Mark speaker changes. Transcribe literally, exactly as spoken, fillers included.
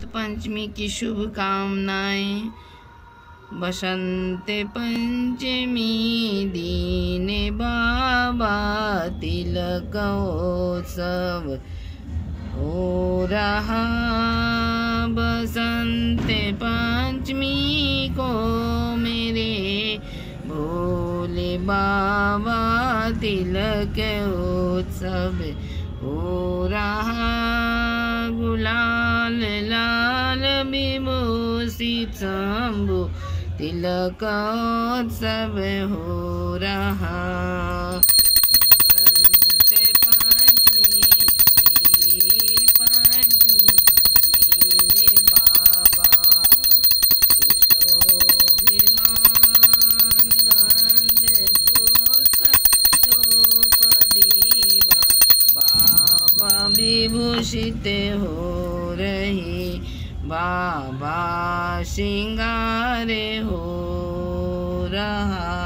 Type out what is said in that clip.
Speaker 1: पंचमी की शुभकामनाएं। बसंत पंचमी दीने बाबा तिलकोत्सव हो रहा। बसंत पंचमी को मेरे भोले बाबा तिलक उत्सव हो रहा। गुलाल लाल विभूषित शंभु तिलकोत्सव हो रहा। बसंत पंचमी श्री पंचमी दीने बाबा सुशोभिमान गंध पुष्प धूप दीवा बाबा विभूषित हो रही। बाबा श्रृंगार हो रहा।